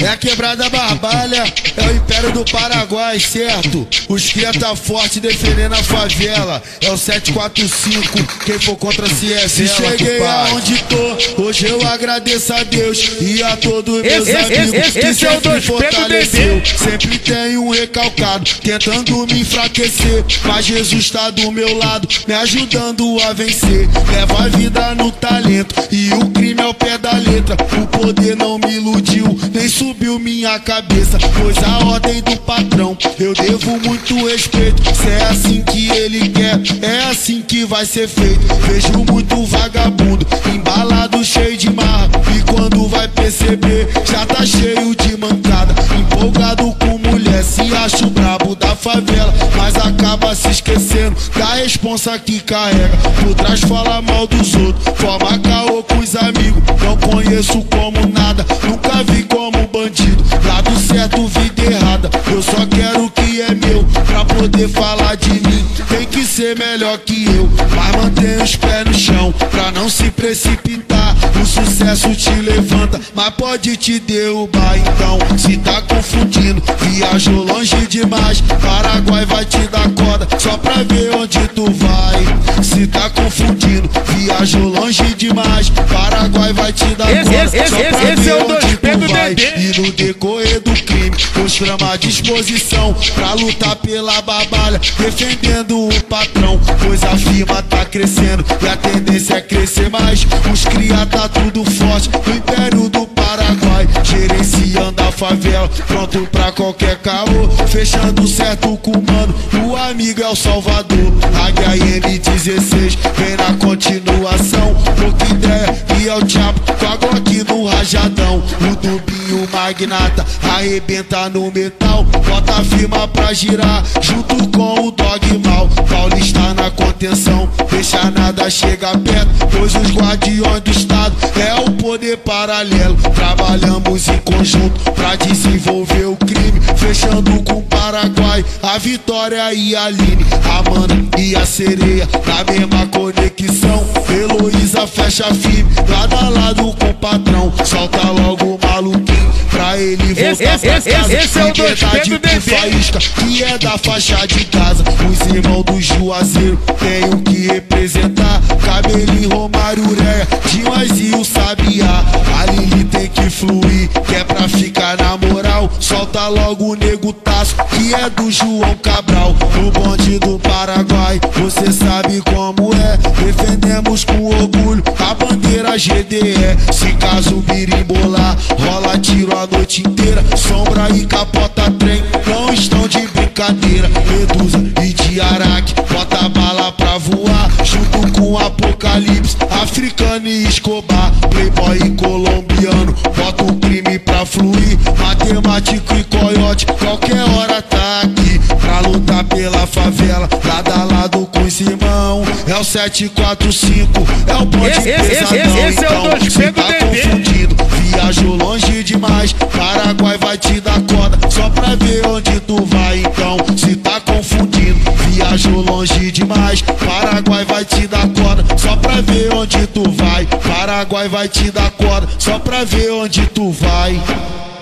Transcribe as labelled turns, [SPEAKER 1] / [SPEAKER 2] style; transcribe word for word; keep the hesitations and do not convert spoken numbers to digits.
[SPEAKER 1] É a quebrada barbalha, é o império do Paraguai, certo? Os cria tá forte defendendo a favela. É o sete quatro cinco, quem for contra se é
[SPEAKER 2] Se
[SPEAKER 1] vela. Cheguei aonde tô, hoje eu agradeço a Deus e a todos meus
[SPEAKER 2] esse,
[SPEAKER 1] amigos
[SPEAKER 2] esse,
[SPEAKER 1] que
[SPEAKER 2] esse
[SPEAKER 1] sempre
[SPEAKER 2] é
[SPEAKER 1] me fortaleceu. Sempre tem um recalcado tentando me enfraquecer, mas Jesus tá do meu lado, me ajudando a vencer. Leva a vida no talento e o crime ao pé da letra. O poder não me iludiu, nem subiu minha cabeça, pois a ordem do patrão eu devo muito respeito. Se é assim que ele quer, é assim que vai ser feito. Vejo muito vagabundo embalado, cheio de marra, e quando vai perceber já tá cheio de mancada. Empolgado com mulher, se acha o brabo da favela, mas acaba se esquecendo da responsa que carrega. Por trás fala mal dos outros, forma caô com os amigos. Não conheço como nada, nunca vi como bandido. Lado certo, vida errada, eu só quero o que é meu. Pra poder falar de mim, tem que ser melhor que eu. Mas mantenha os pés no chão, pra não se precipitar. O sucesso te levanta, mas pode te derrubar. Então, se tá confundindo, viajou longe demais. Paraguai vai te dar corda, só pra ver onde tu vai. Se tá confundindo, viajou longe demais. Paraguai vai te dar
[SPEAKER 2] esse,
[SPEAKER 1] corda,
[SPEAKER 2] esse,
[SPEAKER 1] só
[SPEAKER 2] esse,
[SPEAKER 1] pra
[SPEAKER 2] esse
[SPEAKER 1] ver
[SPEAKER 2] é o
[SPEAKER 1] onde tu vai.
[SPEAKER 2] Dedê.
[SPEAKER 1] E no decorrer do crime, mostramos a disposição pra lutar pela babalha, defendendo o patrão, pois a firma tá crescendo e a tendência é crescer mais. Os cria tá tudo forte no império do Paraguai, gerenciando a favela, pronto pra qualquer caô, fechando certo com o mano, o amigo é o Salvador. H M dezesseis vem na continuação, pouca ideia e é o diabo com a Glock no rajadão. O Dubinho magnata arrebenta no metal, bota a firma pra girar junto com o Dog Mal. Paulista na contenção, deixa nada chegar perto, pois os guardiões do estado é o poder paralelo. Trabalhamos em conjunto pra desenvolver o crime, fechando com o Paraguai a Vitória e a Aline, a Mana e a Sereia na mesma conexão. Heloísa fecha firme, lado a lado com o patrão, solta logo o maluquinho pra ele voltar
[SPEAKER 2] esse,
[SPEAKER 1] pra
[SPEAKER 2] esse,
[SPEAKER 1] casa.
[SPEAKER 2] esse é o dois
[SPEAKER 1] Liberdade
[SPEAKER 2] Pedro
[SPEAKER 1] com faísca, que é da faixa de casa. Os irmãos do Juazeiro tenho que representar. Cabelinho, Romário, Ureia, Dimas e o Sabiá. A Lili tem que fluir, que é pra ficar na moral. Solta logo o Nego Taço, que é do João Cabral. No bonde do Paraguai, você sabe como é. Defendemos com orgulho a bandeira G D E. Se caso birimbolar, rola tiro a noite inteira. Sombra e capota trem, não estão de brincadeira. Medusa e Diaraque, bota bala pra voar, junto com Apocalipse, Africano e Escobar. Playboy e colombiano, bota o crime pra fluir. Matemático e coiote, qualquer hora tá aqui pra lutar pela favela, lado a lado com os irmãos. É o sete quatro cinco, é o bonde
[SPEAKER 2] esse,
[SPEAKER 1] pesadão.
[SPEAKER 2] esse, esse
[SPEAKER 1] então,
[SPEAKER 2] é o
[SPEAKER 1] se tá confundido, viajou longe demais. Paraguai vai te dar corda, só pra ver onde tu vai. Então, se tá confundindo, viajou longe demais. Paraguai vai te dar corda, só pra ver onde tu vai. Paraguai vai te dar corda, só pra ver onde tu vai.